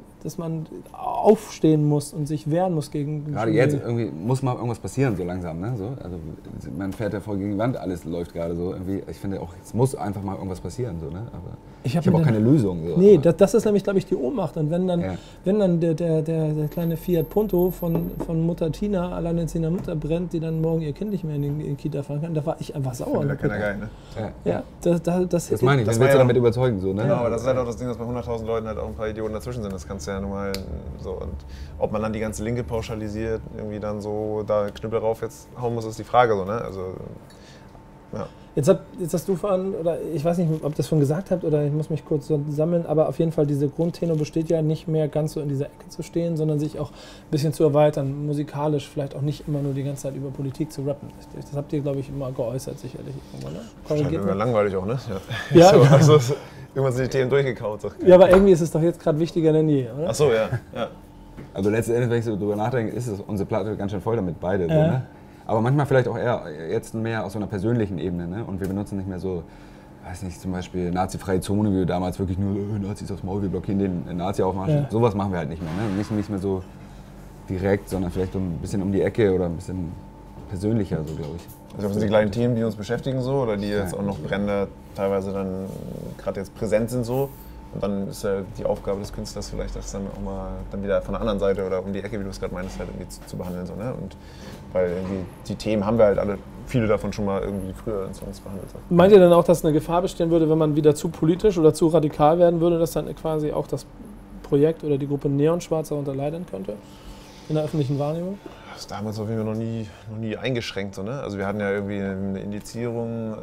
S2: aufstehen muss und sich wehren muss gegen...
S1: Gerade jetzt irgendwie muss mal irgendwas passieren, so langsam. Ne? So, also man fährt ja voll gegen die Wand, alles läuft gerade so. Irgendwie, ich finde auch, es muss einfach mal irgendwas passieren. So, ne? Aber ich habe auch keine Lösung. So.
S2: Nee, das ist nämlich, glaube ich, die Ohnmacht. Und wenn dann der kleine Fiat Punto von Mutter Tina, alleinerziehender Mutter, brennt, die dann morgen ihr Kind nicht mehr in die Kita fahren kann, da war ich einfach sauer.
S3: Da keiner geil, ne?
S2: Ja, das
S1: meine ich,
S3: das
S1: willst du damit überzeugen. So, ne?
S3: Genau, aber das ist halt auch das Ding, dass bei 100.000 Leuten halt auch ein paar Idioten dazwischen sind. Das kannst du ja nun mal so. Und ob man dann die ganze Linke pauschalisiert, irgendwie dann so da Knüppel rauf jetzt hauen muss, ist die Frage. So, ne? Also, ja.
S2: Jetzt hast du vorhin, oder ich weiß nicht, ob ihr das schon gesagt habt oder ich muss mich kurz sammeln, aber auf jeden Fall diese Grundtenor besteht ja nicht mehr ganz so in dieser Ecke zu stehen, sondern sich auch ein bisschen zu erweitern, musikalisch vielleicht auch nicht immer nur die ganze Zeit über Politik zu rappen. Das habt ihr, glaube ich, immer geäußert sicherlich.
S3: Scheint mir langweilig auch, ne?
S2: Ja.
S3: So, also irgendwann sind die Themen durchgekaut. So.
S2: Ja, aber irgendwie ist es doch jetzt gerade wichtiger denn je, oder?
S3: Ach so, ja.
S1: Also letztendlich, wenn ich so drüber nachdenke, ist unsere Platte ganz schön voll damit, beide. So, ne? Aber manchmal vielleicht auch eher jetzt mehr aus so einer persönlichen Ebene. Ne? Und wir benutzen nicht mehr so, weiß nicht, zum Beispiel nazifreie Zone, wie wir damals wirklich nur Nazis aufs Maul, wir blockieren den Nazi-Aufmarsch. Ja. Sowas machen wir halt nicht mehr. Ne? Nicht mehr so direkt, sondern vielleicht so ein bisschen um die Ecke oder ein bisschen persönlicher, so glaube ich.
S3: Also das sind die kleinen Themen, die uns beschäftigen so oder die jetzt auch noch brennender teilweise dann gerade jetzt präsent sind so. Und dann ist ja die Aufgabe des Künstlers vielleicht, das dann auch mal dann wieder von der anderen Seite oder um die Ecke, wie du es gerade meinst, halt irgendwie zu behandeln. So, ne? Und weil irgendwie die Themen haben wir halt alle, viele davon schon mal irgendwie früher in Songs behandelt. So.
S2: Meint ihr dann auch, dass eine Gefahr bestehen würde, wenn man wieder zu politisch oder zu radikal werden würde, dass dann quasi auch das Projekt oder die Gruppe Neonschwarz darunter leiden könnte in der öffentlichen Wahrnehmung?
S3: Das ist damals auf jeden Fall noch nie eingeschränkt. So, ne? Also wir hatten ja irgendwie eine Indizierung,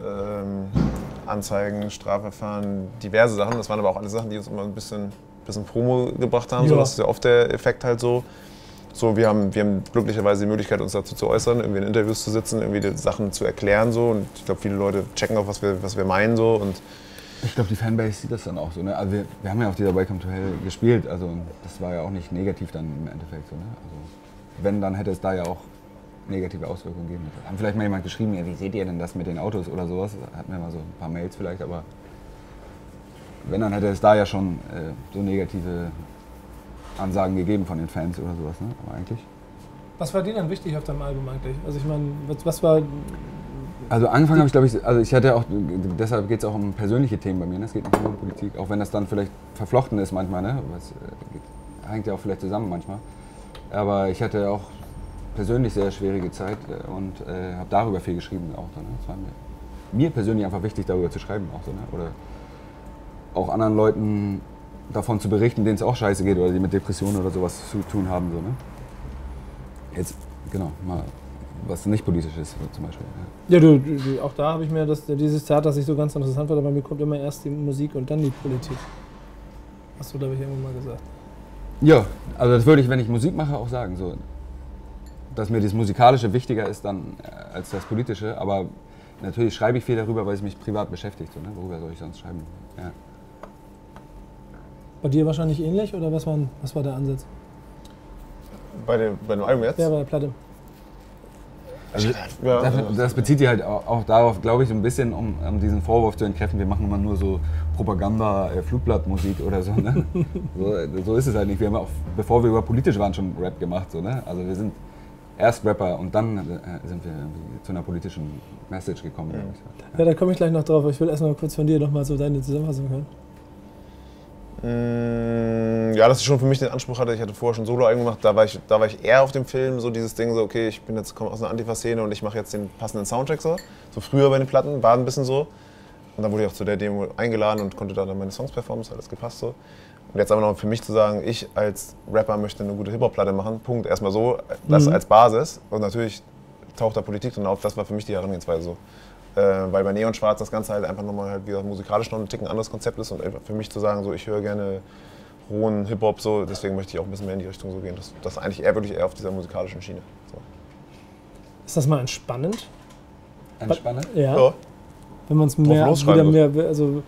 S3: Anzeigen, Strafverfahren, diverse Sachen. Das waren aber auch alle Sachen, die uns immer ein bisschen Promo gebracht haben. Ja. So, das ist ja oft der Effekt halt so. Wir haben glücklicherweise die Möglichkeit, uns dazu zu äußern, irgendwie in Interviews zu sitzen, irgendwie die Sachen zu erklären. So. Und ich glaube, viele Leute checken auch, was wir meinen. So. Und
S1: ich glaube, die Fanbase sieht das dann auch so. Ne? Also wir haben ja auf dieser Welcome to Hell gespielt. Also das war ja auch nicht negativ dann im Endeffekt. So, ne? Also wenn, dann hätte es da ja auch negative Auswirkungen gegeben. Haben vielleicht mal jemand geschrieben, ja, wie seht ihr denn das mit den Autos oder sowas? Hatten wir mal so ein paar Mails vielleicht, aber wenn, dann hätte es da ja schon so negative Ansagen gegeben von den Fans oder sowas, ne? Aber eigentlich.
S2: Was war dir dann wichtig auf deinem Album eigentlich? Also ich meine, was war...
S1: Also angefangen habe ich, glaube ich, also ich hatte auch, deshalb geht es auch um persönliche Themen bei mir, ne? Es geht nicht nur um Politik, auch wenn das dann vielleicht verflochten ist manchmal, ne? Was, hängt ja auch vielleicht zusammen manchmal. Aber ich hatte auch persönlich sehr schwierige Zeit und habe darüber viel geschrieben auch so, ne? Es war mir persönlich einfach wichtig, darüber zu schreiben auch so, ne? Oder auch anderen Leuten davon zu berichten, denen es auch scheiße geht oder die mit Depressionen oder sowas zu tun haben, so, ne? Jetzt, genau, mal was nicht politisch ist, zum Beispiel.
S2: Ja, du, auch da habe ich mir dieses Zitat, das ich so ganz interessant fand, aber mir kommt immer erst die Musik und dann die Politik. Hast du, glaube ich, irgendwann mal gesagt.
S1: Ja, also das würde ich, wenn ich Musik mache, auch sagen, so, dass mir das Musikalische wichtiger ist dann als das Politische, aber natürlich schreibe ich viel darüber, weil es mich privat beschäftigt, so, ne? Worüber soll ich sonst schreiben? Ja.
S2: Bei dir wahrscheinlich ähnlich oder was war der Ansatz?
S3: Bei dem Album jetzt?
S2: Ja, bei der Platte.
S1: Also, das bezieht sich halt auch darauf, glaube ich, so ein bisschen, um diesen Vorwurf zu entkräften, wir machen immer nur so Propaganda-Flugblattmusik oder so, ne? So ist es halt nicht. Wir haben auch, bevor wir über politisch waren, schon Rap gemacht, so, ne? Also wir sind erst Rapper und dann sind wir zu einer politischen Message gekommen.
S2: Ja, da komme ich gleich noch drauf. Ich will erstmal kurz von dir nochmal so deine Zusammenfassung hören.
S3: Ja, dass ich schon für mich den Anspruch hatte, ich hatte vorher schon Solo-Alben gemacht, da war ich eher auf dem Film, so dieses Ding, so okay, ich komme aus einer Antifa-Szene und ich mache jetzt den passenden Soundtrack so. So früher bei den Platten war ein bisschen so. Und dann wurde ich auch zu der Demo eingeladen und konnte da dann meine Songs performen, das hat alles gepasst so. Und jetzt aber noch für mich zu sagen, ich als Rapper möchte eine gute Hip-Hop-Platte machen, Punkt, erstmal so, das als Basis. Und natürlich taucht da Politik drin auf, das war für mich die Herangehensweise so. Weil bei Neon Schwarz das Ganze halt einfach nochmal halt wieder musikalisch noch ein Ticken anderes Konzept ist und für mich zu sagen, so ich höre gerne rohen Hip-Hop, so, deswegen möchte ich auch ein bisschen mehr in die Richtung so gehen. Das eigentlich wirklich eher auf dieser musikalischen Schiene. So.
S2: Ist das mal entspannend?
S1: Entspannend?
S2: Ja. Wenn man es mehr, wieder mehr, also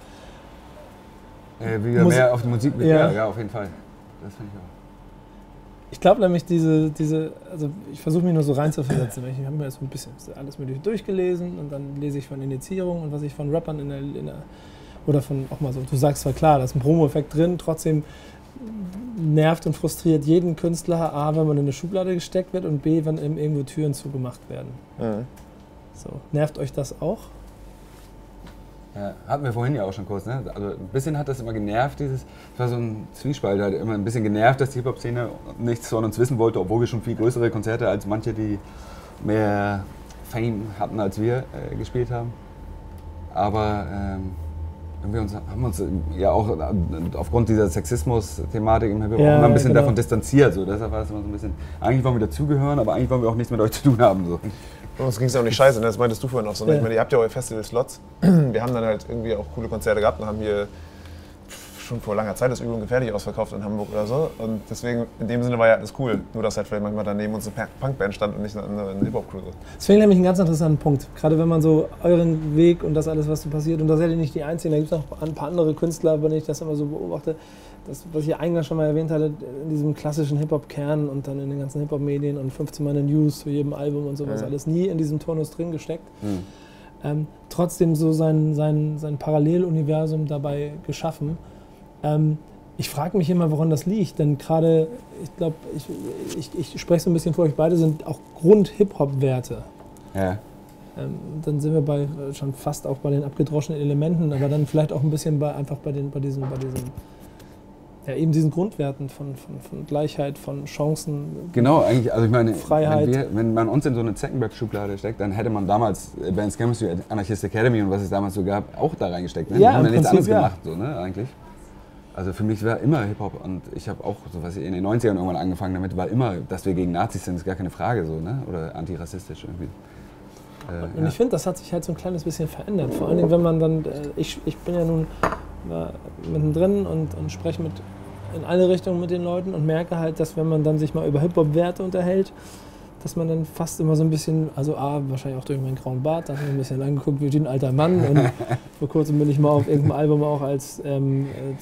S1: wieder mehr auf die Musik mit, ja, auf jeden Fall. Das finde ich auch.
S2: Ich glaube nämlich also ich versuche mich nur so reinzuversetzen. Ich habe mir jetzt so ein bisschen alles Mögliche durchgelesen und dann lese ich von Indizierung und was ich von Rappern oder von, auch mal so, du sagst zwar klar, da ist ein Promo-Effekt drin, trotzdem nervt und frustriert jeden Künstler, A, wenn man in eine Schublade gesteckt wird und B, wenn irgendwo Türen zugemacht werden. Mhm. So, nervt euch das auch?
S1: Ja, hatten wir vorhin ja auch schon kurz, ne? Also ein bisschen hat das immer genervt, es war so ein Zwiespalt, halt immer ein bisschen genervt, dass die Hip-Hop-Szene nichts von uns wissen wollte, obwohl wir schon viel größere Konzerte als manche, die mehr Fame hatten als wir, gespielt haben. Aber haben uns ja auch aufgrund dieser Sexismus-Thematik im Hip-Hop auch immer ein bisschen davon distanziert. So. Deshalb war es immer so ein bisschen, eigentlich wollen wir dazugehören, aber eigentlich wollen wir auch nichts mit euch zu tun haben. So.
S3: Uns ging es ja auch nicht scheiße, das meintest du vorhin auch so. Ja. Ich meine, ihr habt ja eure Festival-Slots. Wir haben dann halt irgendwie auch coole Konzerte gehabt und haben hier schon vor langer Zeit das Übel und Gefährlich ausverkauft in Hamburg oder so. Und deswegen, in dem Sinne war ja alles cool. Nur, dass halt vielleicht manchmal daneben uns eine Punkband stand und nicht eine Hip-Hop-Crew.
S2: Das finde ich nämlich einen ganz interessanten Punkt. Gerade wenn man so euren Weg und das alles, was so passiert, und da seid ihr nicht die Einzigen, da gibt es auch ein paar andere Künstler, wenn ich das immer so beobachte, das, was ich eingangs schon mal erwähnt hatte, in diesem klassischen Hip-Hop-Kern und dann in den ganzen Hip-Hop-Medien und 15 Mal News zu jedem Album und sowas, alles nie in diesem Turnus drin gesteckt. Trotzdem so sein Paralleluniversum dabei geschaffen. Ich frage mich immer, woran das liegt, denn gerade, ich glaube, ich spreche so ein bisschen für euch beide, sind auch Grund-Hip-Hop-Werte. Ja. Dann sind wir schon fast auch bei den abgedroschenen Elementen, aber dann vielleicht auch ein bisschen bei diesen ja, eben diesen Grundwerten von Gleichheit, von Chancen.
S1: Genau, eigentlich, also ich meine,
S2: Freiheit.
S1: Wenn man uns in so eine Zeckenberg-Schublade steckt, dann hätte man damals Advanced Chemistry, Anarchist Academy und was es damals so gab, auch da reingesteckt. Ne?
S2: Ja,
S1: wir haben ja nichts anderes
S2: ja
S1: gemacht, so, ne, eigentlich. Also für mich war immer Hip-Hop und ich habe auch so was in den 90ern irgendwann angefangen damit, war immer, dass wir gegen Nazis sind, ist gar keine Frage so, ne? Oder antirassistisch irgendwie.
S2: Und ich finde, das hat sich halt so ein kleines bisschen verändert. Vor allen Dingen, wenn man dann, ich bin ja nun mittendrin und spreche in alle Richtungen mit den Leuten und merke halt, dass wenn man dann sich mal über Hip-Hop-Werte unterhält, dass man dann fast immer so ein bisschen, also wahrscheinlich auch durch meinen grauen Bart, da habe ich ein bisschen angeguckt wie ein alter Mann und vor kurzem bin ich mal auf irgendeinem Album auch als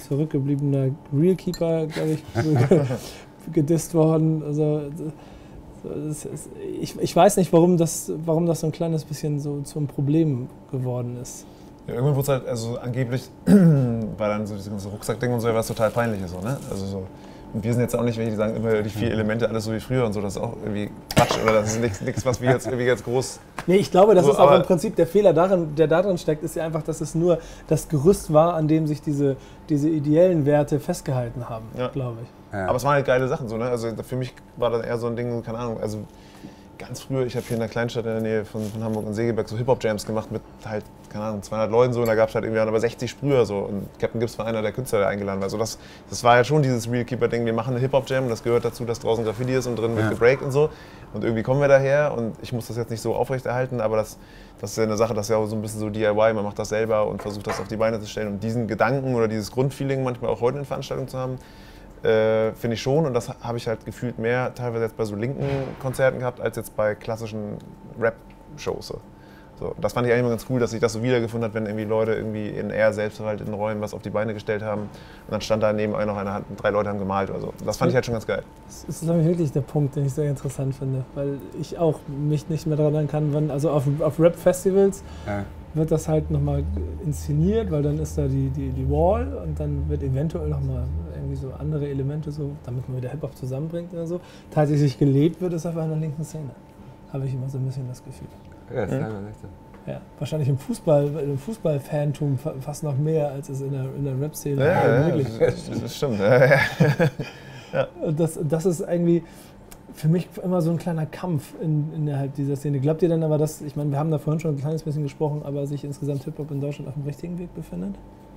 S2: zurückgebliebener Realkeeper, glaube ich, gedisst worden. Also Ich weiß nicht, warum das so ein kleines bisschen so zum Problem geworden ist.
S3: Ja, irgendwann wurde es halt, also angeblich war dann so dieses ganze Rucksackding und so, was total peinlich ist. So, ne? Also so. Und wir sind jetzt auch nicht welche, die sagen immer die 4 Elemente, alles so wie früher und so, das ist auch irgendwie Quatsch oder das ist nichts, was wir jetzt irgendwie ganz groß...
S2: Nee, ich glaube, das ist auch im Prinzip der Fehler der darin steckt, ist ja einfach, dass es nur das Gerüst war, an dem sich diese ideellen Werte festgehalten haben, glaube ich.
S3: Ja. Aber es waren halt geile Sachen so, ne? Also für mich war das eher so ein Ding, keine Ahnung, also ganz früher, ich habe hier in der Kleinstadt in der Nähe von Hamburg und Segeberg so Hip-Hop-Jams gemacht mit halt, keine Ahnung, 200 Leuten so und da gab es halt irgendwie aber 60 Sprüher so und Captain Gibbs war einer der Künstler, der eingeladen war. Also das war ja schon dieses Realkeeper-Ding, wir machen eine Hip-Hop-Jam und das gehört dazu, dass draußen Graffiti ist und drin wird gebreakt und so und irgendwie kommen wir daher und ich muss das jetzt nicht so aufrechterhalten, aber das ist ja eine Sache, das ist ja auch so ein bisschen so DIY, man macht das selber und versucht das auf die Beine zu stellen und diesen Gedanken oder dieses Grundfeeling manchmal auch heute in Veranstaltungen zu haben, finde ich schon und das habe ich halt gefühlt mehr teilweise jetzt bei so linken Konzerten gehabt, als jetzt bei klassischen Rap-Shows. So, das fand ich eigentlich immer ganz cool, dass sich das so wiedergefunden hat, wenn irgendwie Leute irgendwie in eher selbstverwalteten Räumen was auf die Beine gestellt haben und dann stand da neben noch einer Hand und 3 Leute haben gemalt oder so. Das fand ich halt schon ganz geil.
S2: Das ist glaube ich wirklich der Punkt, den ich sehr interessant finde, weil ich auch mich nicht mehr daran erinnern kann, wenn, also auf Rap-Festivals wird das halt nochmal inszeniert, weil dann ist da die Wall und dann wird eventuell nochmal irgendwie so andere Elemente, so, damit man wieder Hip-Hop zusammenbringt oder so. Tatsächlich gelebt wird es auf einer linken Szene. Habe ich immer so ein bisschen das Gefühl.
S1: Ja, das ist echt so.
S2: Ja, wahrscheinlich im Fußballfantum fast noch mehr, als es in der Rap-Szene möglich ist.
S3: Das stimmt.
S2: Ja. Das ist irgendwie für mich immer so ein kleiner Kampf innerhalb dieser Szene. Glaubt ihr denn aber, dass, ich meine, wir haben da vorhin schon ein kleines bisschen gesprochen, aber sich insgesamt Hip-Hop in Deutschland auf dem richtigen Weg befindet?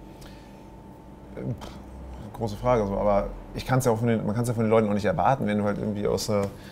S3: Große Frage, so, aber man kann es ja von den Leuten auch nicht erwarten, wenn du halt irgendwie aus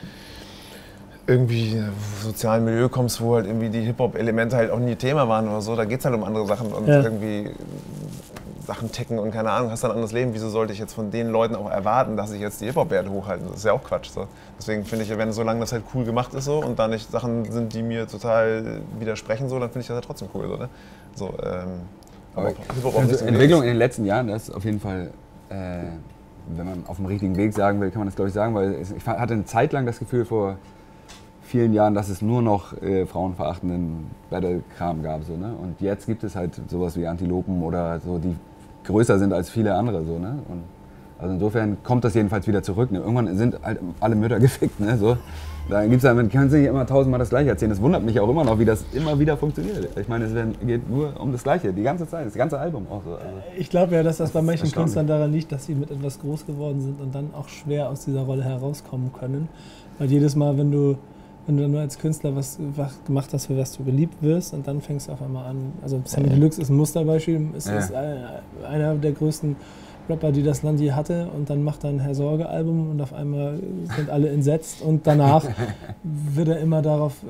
S3: irgendwie sozialen Milieu kommst, wo halt irgendwie die Hip-Hop-Elemente halt auch nie Thema waren oder so. Da geht es halt um andere Sachen und irgendwie Sachen ticken und keine Ahnung, hast dann ein anderes Leben. Wieso sollte ich jetzt von den Leuten auch erwarten, dass ich jetzt die Hip-Hop-Werte hochhalten? Das ist ja auch Quatsch. So. Deswegen finde ich, wenn solange das halt cool gemacht ist so und da nicht Sachen sind, die mir total widersprechen, so, dann finde ich das halt trotzdem cool. So, ne? So,
S1: aber Hip-Hop auch nicht Entwicklung in den letzten Jahren, das ist auf jeden Fall, wenn man auf dem richtigen Weg sagen will, kann man das glaube ich sagen, weil ich hatte eine Zeit lang das Gefühl vor vielen Jahren, dass es nur noch frauenverachtenden Battle-Kram gab. So, ne? Und jetzt gibt es halt sowas wie Antilopen oder so, die größer sind als viele andere. So, ne? Und also insofern kommt das jedenfalls wieder zurück. Ne? Irgendwann sind halt alle Mütter gefickt. Ne? So, da gibt's ja, man kann sich nicht immer 1000-mal das Gleiche erzählen. Das wundert mich auch immer noch, wie das immer wieder funktioniert. Ich meine, es geht nur um das Gleiche, die ganze Zeit, das ganze Album auch so. Also,
S2: ich glaube ja, dass das bei manchen Künstlern daran liegt, dass sie mit etwas groß geworden sind und dann auch schwer aus dieser Rolle herauskommen können. Weil jedes Mal, wenn du dann nur als Künstler was gemacht hast, für was du geliebt wirst und dann fängst du auf einmal an, also Sammy Deluxe ist ein Musterbeispiel, ist einer der größten Rapper, die das Land je hatte und dann macht er ein Herr Sorge-Album und auf einmal sind alle entsetzt und danach wird er immer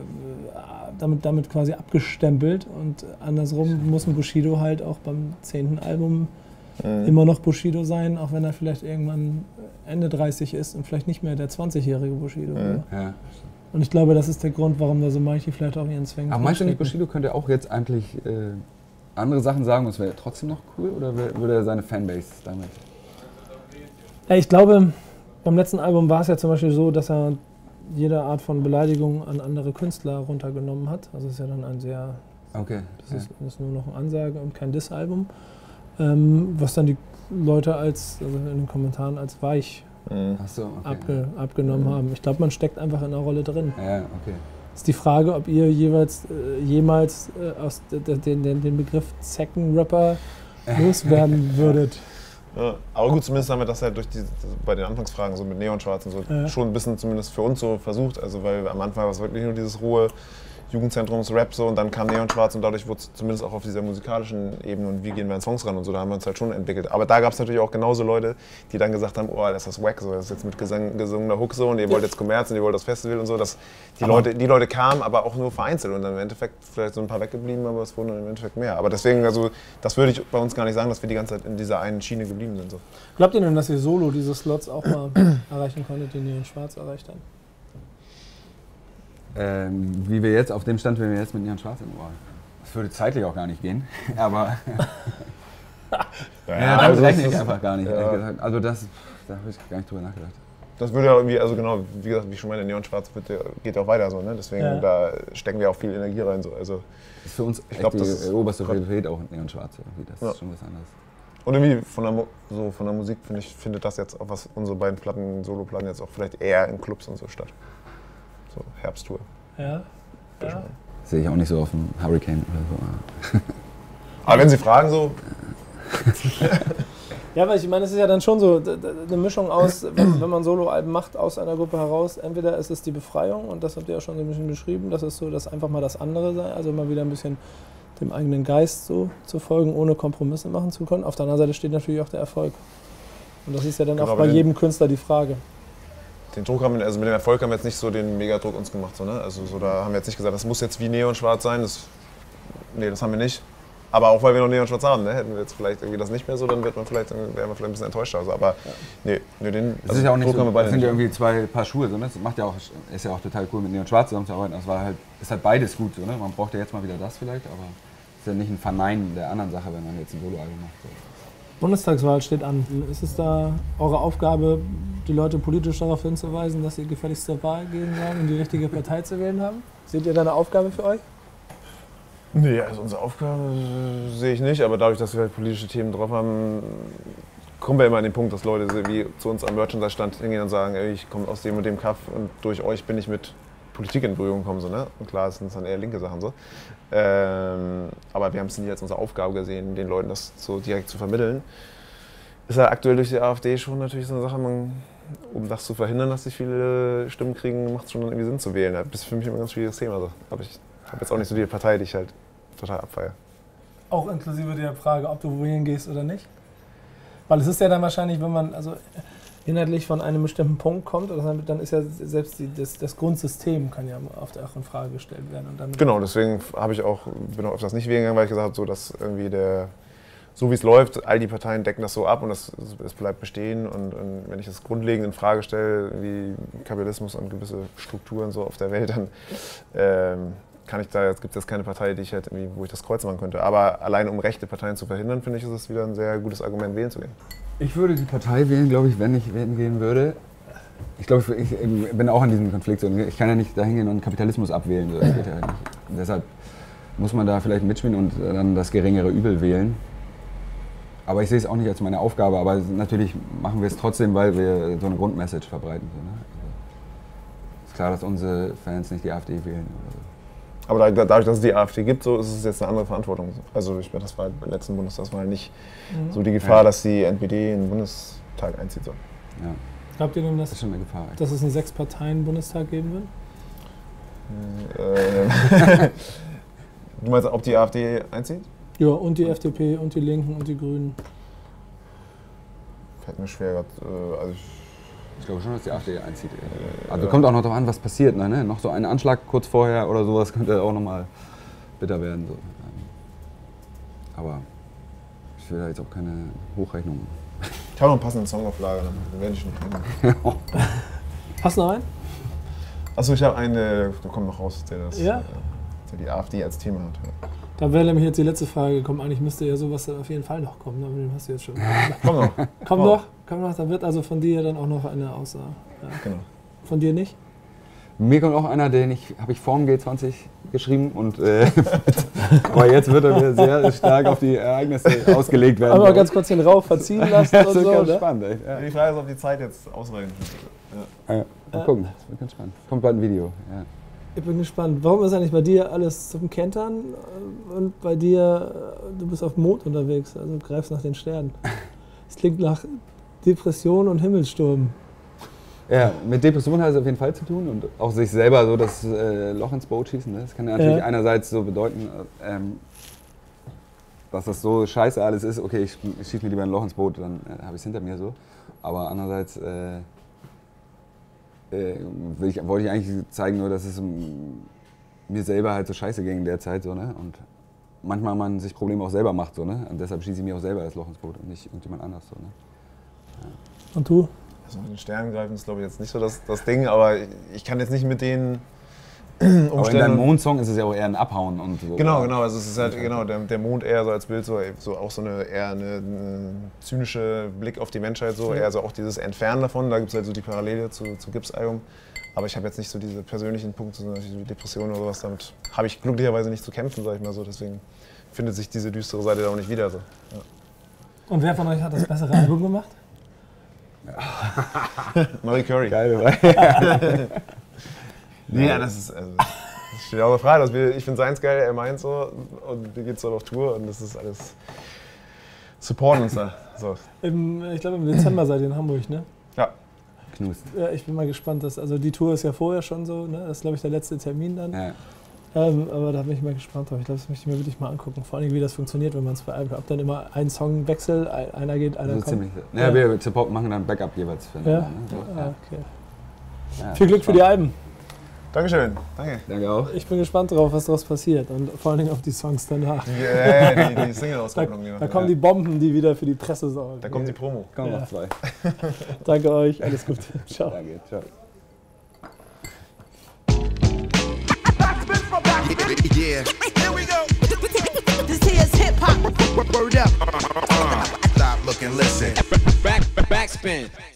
S2: damit quasi abgestempelt und andersrum muss ein Bushido halt auch beim 10. Album immer noch Bushido sein, auch wenn er vielleicht irgendwann Ende 30 ist und vielleicht nicht mehr der 20-jährige Bushido.
S1: Ja.
S2: Und ich glaube, das ist der Grund, warum da so manche vielleicht auch ihren Zwängen.
S1: Aber meinst du nicht, Bushido könnte auch jetzt eigentlich andere Sachen sagen und es wäre trotzdem noch cool oder würde er seine Fanbase damit?
S2: Ja, ich glaube, beim letzten Album war es ja zum Beispiel so, dass er jede Art von Beleidigung an andere Künstler runtergenommen hat. Also es ist ja dann ein sehr.
S1: Okay.
S2: Das ist nur noch eine Ansage und kein Diss-Album. Was dann die Leute also in den Kommentaren als weich abgenommen haben. Ich glaube, man steckt einfach in einer Rolle drin.
S1: Ja, okay.
S2: Ist die Frage, ob ihr jemals aus den Begriff Zeckenrapper loswerden würdet.
S3: Ja, aber gut, zumindest haben wir das halt bei den Anfangsfragen so mit Neonschwarz und so schon ein bisschen zumindest für uns so versucht. Also weil am Anfang war es wirklich nur dieses rohe Jugendzentrums-Rap so und dann kam Neonschwarz und dadurch wurde es zumindest auch auf dieser musikalischen Ebene und wie gehen wir an Songs ran und so, da haben wir uns halt schon entwickelt. Aber da gab es natürlich auch genauso Leute, die dann gesagt haben, oh, das ist wack, so, das ist jetzt mit gesungener Hook so und ihr wollt jetzt Kommerz und ihr wollt das Festival und so. Die Leute kamen, aber auch nur vereinzelt und dann im Endeffekt vielleicht so ein paar weggeblieben, aber es wurden dann im Endeffekt mehr. Aber deswegen, also das würde ich bei uns gar nicht sagen, dass wir die ganze Zeit in dieser einen Schiene geblieben sind. So.
S2: Glaubt ihr denn, dass ihr solo diese Slots auch mal erreichen konntet, die Neonschwarz erreicht haben?
S1: Wie wir jetzt auf dem Stand, wenn wir jetzt mit Neon Schwarz sind, das würde zeitlich auch gar nicht gehen, aber damit rechne ich einfach gar nicht, ehrlich gesagt. Also da habe ich gar nicht drüber nachgedacht.
S3: das würde ja irgendwie, also genau, wie gesagt, wie ich schon meine, Neonschwarz geht ja auch weiter so, ne? Deswegen, da stecken wir auch viel Energie rein. So. Also,
S1: Das ist für uns
S3: ich glaube, das
S1: die oberste Priorität auch Neonschwarz. Das ist schon was anderes.
S3: Und irgendwie von der Musik findet das jetzt auch, was unsere beiden Soloplatten jetzt auch vielleicht eher in Clubs und so statt. So Herbsttour.
S2: Ja.
S1: Sehe ich auch nicht so auf dem Hurricane oder so.
S3: Aber wenn Sie fragen, so.
S2: Ja, weil ich meine, es ist ja dann schon so eine Mischung aus, wenn man Soloalben macht aus einer Gruppe heraus, entweder ist es die Befreiung, und das habt ihr ja schon so ein bisschen beschrieben, das ist so, dass einfach mal das andere sei, also mal wieder ein bisschen dem eigenen Geist so zu folgen, ohne Kompromisse machen zu können. Auf der anderen Seite steht natürlich auch der Erfolg. Und das ist ja dann
S3: Genau,
S2: auch bei jedem Künstler die Frage.
S3: Den Druck haben wir, also mit dem Erfolg haben wir jetzt nicht so den Megadruck uns gemacht. So, ne? Also so, da haben wir jetzt nicht gesagt, das muss jetzt wie Neonschwarz sein. Nee, das haben wir nicht. Aber auch weil wir noch Neonschwarz haben, ne? Hätten wir jetzt vielleicht irgendwie das nicht mehr so, dann wären wir vielleicht ein bisschen enttäuscht. Also, aber nee, den
S1: Das ist ja auch nicht
S3: Druck haben
S1: so,
S3: wir beide
S1: das sind
S3: nicht.
S1: ja irgendwie zwei Paar Schuhe. So, ne? Das macht ja auch, ist ja auch total cool, mit Neonschwarz zusammenzuarbeiten. Das war halt, ist halt beides gut. So, ne? Man braucht ja jetzt mal wieder das vielleicht, aber es ist ja nicht ein Verneinen der anderen Sache, wenn man jetzt ein Soloalbum macht. So.
S2: Bundestagswahl steht an. Ist es da eure Aufgabe, die Leute politisch darauf hinzuweisen, dass sie gefälligst zur Wahl gehen sollen und die richtige Partei zu wählen haben? Seht ihr da eine Aufgabe für euch?
S3: Nee, also unsere Aufgabe sehe ich nicht, aber dadurch, dass wir halt politische Themen drauf haben, kommen wir immer an den Punkt, dass Leute wie zu uns am Merchandise-Stand hingehen und sagen, ey, ich komme aus dem und dem Kaff und durch euch bin ich mit Politik in Berührung gekommen. So, ne? Und klar, es sind dann eher linke Sachen so. Aber wir haben es nie als unsere Aufgabe gesehen, den Leuten das so direkt zu vermitteln. Ist ja aktuell durch die AfD schon natürlich so eine Sache, um das zu verhindern, dass sie viele Stimmen kriegen, macht es schon irgendwie Sinn zu wählen. Das ist für mich immer ein ganz schwieriges Thema. So. Aber ich habe jetzt auch nicht so die Partei, die ich halt total abfeiere.
S2: Auch inklusive der Frage, ob du wohin gehst oder nicht? Weil es ist ja dann wahrscheinlich, wenn man also inhaltlich von einem bestimmten Punkt kommt, dann ist ja selbst das Grundsystem kann ja auch in Frage gestellt werden. Und damit
S3: genau, deswegen bin auch öfters nicht wählen gegangen, weil ich gesagt habe, so, dass irgendwie so wie es läuft, all die Parteien decken das so ab und es bleibt bestehen. Und wenn ich das grundlegend in Frage stelle, wie Kapitalismus und gewisse Strukturen so auf der Welt, dann gibt es jetzt keine Partei, wo ich das Kreuz machen könnte. Aber allein um rechte Parteien zu verhindern, finde ich, ist es wieder ein sehr gutes Argument, wählen zu gehen.
S1: Ich würde die Partei wählen, glaube ich, wenn ich wählen gehen würde. Ich glaube, ich bin auch an diesem Konflikt. Ich kann ja nicht dahin gehen und Kapitalismus abwählen. Das geht ja nicht. Deshalb muss man da vielleicht mitspielen und dann das geringere Übel wählen. Aber ich sehe es auch nicht als meine Aufgabe. Aber natürlich machen wir es trotzdem, weil wir so eine Grundmessage verbreiten. So, ne? Also ist klar, dass unsere Fans nicht die AfD wählen. Oder so.
S3: Aber dadurch, dass es die AfD gibt, so ist es jetzt eine andere Verantwortung. Also das war beim letzten Bundestagswahl nicht so die Gefahr, dass die NPD in den Bundestag einzieht. So.
S1: Ja.
S2: Glaubt ihr denn,
S1: Das ist schon eine Gefahr.
S2: dass es einen 6-Parteien-Bundestag geben
S3: wird? Du meinst, ob die AfD einzieht?
S2: Ja, und die FDP und die Linken und die Grünen.
S3: Fällt mir schwer.
S1: Ich glaube schon, dass die AfD einzieht. Also kommt auch noch darauf an, was passiert. Ne? Noch so ein Anschlag kurz vorher oder sowas könnte auch nochmal bitter werden. So. Aber ich will da jetzt auch keine Hochrechnung.
S3: Ich habe noch einen passenden Song auf Lager, den werde ich schon bringen.
S2: Hast du noch einen?
S3: Achso, ich habe einen, der kommt noch raus, der die AfD als Thema hat. Ja.
S2: Da wäre nämlich jetzt die letzte Frage gekommen. Eigentlich müsste ja sowas dann auf jeden Fall noch kommen, aber den hast du jetzt schon.
S3: Komm noch.
S2: Komm noch, da wird also von dir dann auch noch eine Aussage. Ja.
S3: Genau.
S2: Von dir nicht?
S1: Mir kommt auch einer, habe ich vorm G20 geschrieben und aber jetzt wird er mir sehr stark auf die Ereignisse ausgelegt werden.
S2: Aber ganz kurz den Rauch verziehen lassen
S1: das
S2: und
S1: ist
S2: so,
S1: ganz
S2: ne?
S1: spannend, echt. Ja.
S3: Die Frage ist, ob die Zeit jetzt ausreichend ist.
S1: Ja. Mal gucken, das wird ganz spannend. Kommt bald ein Video. Ja.
S2: Ich bin gespannt. Warum ist eigentlich bei dir alles zum Kentern und bei dir, du bist auf dem Mond unterwegs, also du greifst nach den Sternen. Es klingt nach Depression und Himmelssturm.
S1: Ja, mit Depression hat es auf jeden Fall zu tun und auch sich selber so das Loch ins Boot schießen. Ne? Das kann ja natürlich einerseits so bedeuten, dass das so scheiße alles ist, okay, ich schieße mir lieber ein Loch ins Boot, dann habe ich es hinter mir so. Aber andererseits wollte ich eigentlich zeigen, nur, dass es mir selber halt so scheiße ging in der Zeit. So, ne? Und manchmal man sich Probleme auch selber macht. So, ne? Und deshalb schieße ich mir auch selber das Loch ins Boot und nicht irgendjemand anders. So, ne? Ja.
S2: Und du?
S3: Also mit den Sternen greifen ist, glaube ich, jetzt nicht so das Ding, aber ich kann jetzt nicht mit denen
S1: Aber in deinem Mondsong ist es ja auch eher ein Abhauen und so.
S3: Genau, also es ist halt der Mond eher so als Bild, so auch so eher eine zynische Blick auf die Menschheit, so eher so auch dieses Entfernen davon, da gibt es halt so die Parallele zu Gibbs-Album. Aber ich habe jetzt nicht so diese persönlichen Punkte, sondern die Depressionen oder sowas, damit habe ich glücklicherweise nicht zu kämpfen, sag ich mal so, deswegen findet sich diese düstere Seite da auch nicht wieder. So. Ja.
S2: Und wer von euch hat das bessere Album gemacht?
S3: Marie Curry.
S1: Geil,
S3: Nee, ja, das ist, also, das steht außer Frage. Ich finde seins geil, er meint so und wir geht's dort auf Tour und das ist alles, supporten uns da. So.
S2: Ich glaube im Dezember seid ihr in Hamburg, ne?
S3: Ja.
S1: Knust.
S2: Ja, ich bin mal gespannt, also die Tour ist ja vorher schon so, ne? Das ist glaube ich der letzte Termin dann.
S1: Ja.
S2: Aber da bin ich mal gespannt drauf. Ich glaube, das möchte ich mir wirklich mal angucken. Vor allem, wie das funktioniert, wenn man es veralbt. Ob dann immer ein Songwechsel, einer geht, einer
S1: Das ist
S2: kommt.
S1: ziemlich. Ja, wir machen dann Backup jeweils für.
S2: Ja?
S1: Ne? So,
S2: Ah, okay.
S1: Ja,
S2: Viel Glück für die Alben.
S3: Dankeschön. Danke.
S1: Danke auch.
S2: Ich bin gespannt drauf, was daraus passiert und vor allen Dingen auf die Songs danach.
S3: Die Single-Auskopplung.
S2: Da kommen die Bomben, die wieder für die Presse sorgen.
S3: Da kommt die Promo.
S1: Kommen
S2: Ja.
S1: noch 2.
S2: Danke euch, alles Gute. Ciao.
S1: Danke, ciao.
S4: Yeah. Here we go. This here's hip hop. Word up. Stop, look, and listen. Backspin.